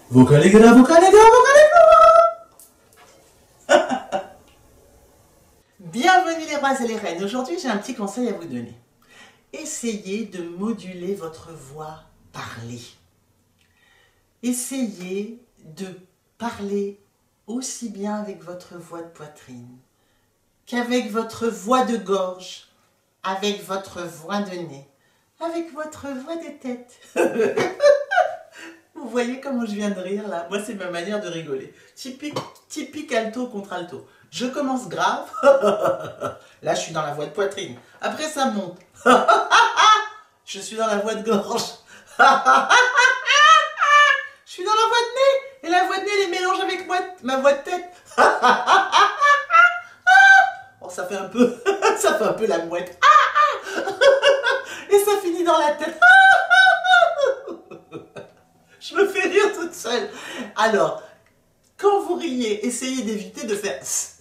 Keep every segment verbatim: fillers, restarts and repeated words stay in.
Vocaligara, vocaligara, vocaligara. Bienvenue les rois et les reines. Aujourd'hui, j'ai un petit conseil à vous donner. Essayez de moduler votre voix parlée. Essayez de parler aussi bien avec votre voix de poitrine qu'avec votre voix de gorge, avec votre voix de nez, avec votre voix de tête. Vous voyez comment je viens de rire là? Moi, c'est ma manière de rigoler. Typique, typique alto contre alto. Je commence grave. Là, je suis dans la voix de poitrine. Après, ça monte. Je suis dans la voix de gorge. Je suis dans la voix de nez. Et la voix de nez, elle est mélangée avec moi, ma voix de tête. Bon, ça fait un peu, ça fait un peu la mouette. Et ça finit dans la tête. Je me fais rire toute seule. Alors, quand vous riez, essayez d'éviter de faire...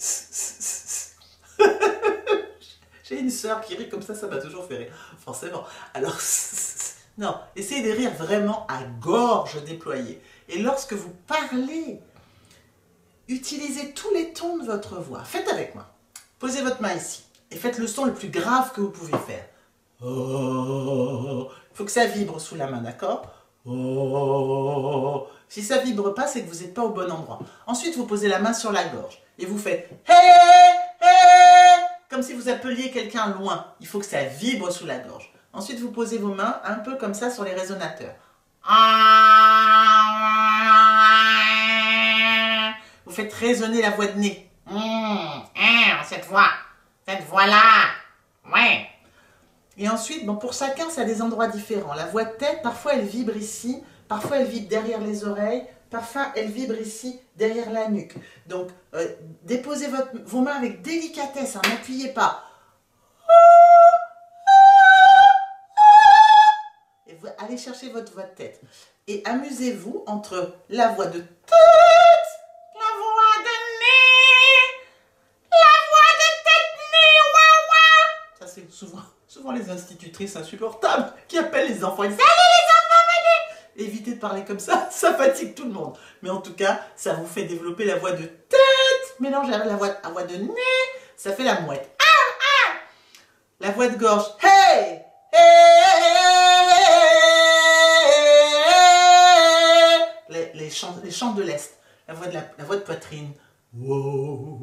J'ai une sœur qui rit comme ça, ça m'a toujours fait rire, forcément. Alors, non, essayez de rire vraiment à gorge déployée. Et lorsque vous parlez, utilisez tous les tons de votre voix. Faites avec moi. Posez votre main ici et faites le son le plus grave que vous pouvez faire. Oh. Il faut que ça vibre sous la main, d'accord? Oh. Si ça vibre pas, c'est que vous n'êtes pas au bon endroit. Ensuite, vous posez la main sur la gorge et vous faites hey, hey, comme si vous appeliez quelqu'un loin. Il faut que ça vibre sous la gorge. Ensuite, vous posez vos mains un peu comme ça sur les résonateurs. Vous faites résonner la voix de nez. Mmh, hein, cette voix, cette voix-là, ouais. Et ensuite, bon, pour chacun, ça a des endroits différents. La voix de tête, parfois, elle vibre ici, parfois, elle vibre derrière les oreilles, parfois, elle vibre ici, derrière la nuque. Donc, euh, déposez votre, vos mains avec délicatesse, hein, n'appuyez pas. Et vous allez chercher votre voix de tête. Et amusez-vous entre la voix de tête, la voix de nez, la voix de tête-nez, ouah, ouah. Ça, c'est souvent... Souvent les institutrices insupportables qui appellent les enfants et disent « Allez les enfants, venez !» Évitez de parler comme ça, ça fatigue tout le monde. Mais en tout cas, ça vous fait développer la voix de tête, mélangée avec la voix, la voix de nez, ça fait la mouette. Ah, ah. La voix de gorge « Hey, hey, hey, hey. » les, les, chants, les chants de l'Est, la voix de, la, la voix de poitrine. Wow.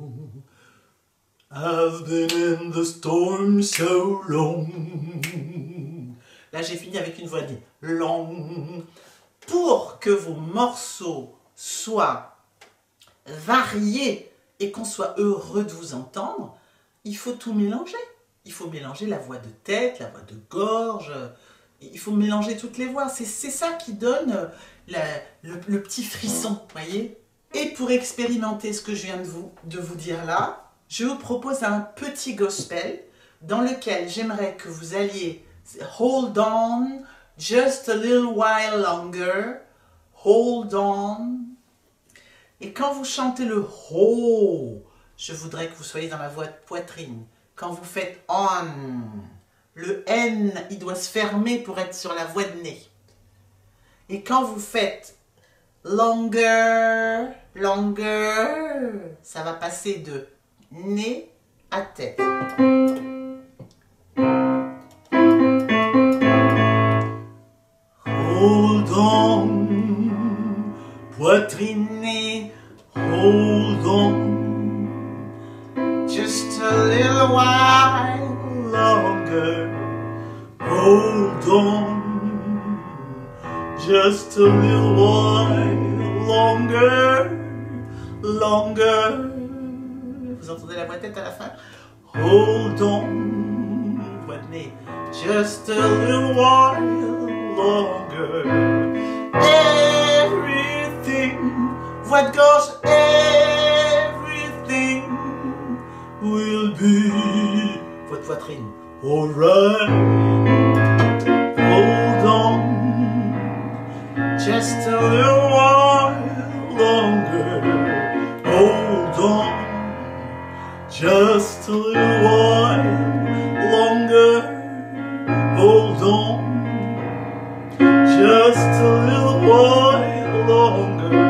I've been in the storm so long. Là, j'ai fini avec une voix de long. Pour que vos morceaux soient variés et qu'on soit heureux de vous entendre, il faut tout mélanger. Il faut mélanger la voix de tête, la voix de gorge. Il faut mélanger toutes les voix. C'est ça qui donne la, le, le petit frisson, voyez. Et pour expérimenter ce que je viens de vous, de vous dire là, je vous propose un petit gospel dans lequel j'aimerais que vous alliez hold on just a little while longer, hold on. Et quand vous chantez le ho, je voudrais que vous soyez dans la voix de poitrine. Quand vous faites on, le n, il doit se fermer pour être sur la voix de nez. Et quand vous faites longer, longer, ça va passer de nez à tête. Hold on, poitrine, nez, hold on, just a little while longer. Hold on, just a little while longer, longer. Vous entendez la voix de tête à la fin? Hold on, voix de nez. Just a little while longer. Everything, voix de gorge. Everything will be, voix de poitrine. Alright. Hold on, just a little while longer. Hold on. Just a little while longer, hold on. Just a little while longer,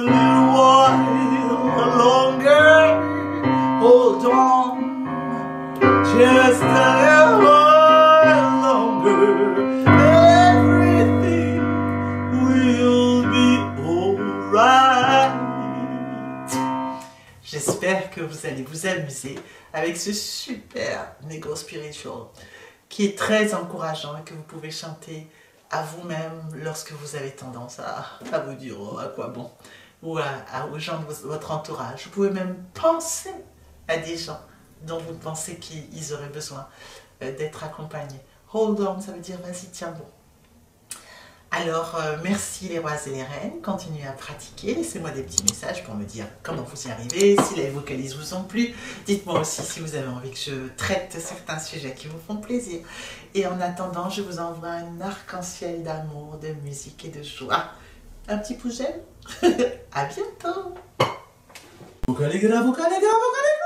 little while longer. Hold on, just a little while longer. Everything will be alright. J'espère que vous allez vous amuser avec ce super Negro Spiritual qui est très encourageant et que vous pouvez chanter à vous-même lorsque vous avez tendance à, à vous dire oh, à quoi bon, ou à, à, aux gens de votre entourage. Vous pouvez même penser à des gens dont vous pensez qu'ils auraient besoin euh, d'être accompagnés. Hold on, ça veut dire vas-y, tiens bon. Alors, euh, merci les rois et les reines, continuez à pratiquer, laissez-moi des petits messages pour me dire comment vous y arrivez, si les vocalises vous ont plu. Dites-moi aussi si vous avez envie que je traite certains sujets qui vous font plaisir. Et en attendant, je vous envoie un arc-en-ciel d'amour, de musique et de joie. Un petit pouce j'aime. À bientôt. Vocaligra, vocaligra, vocaligra.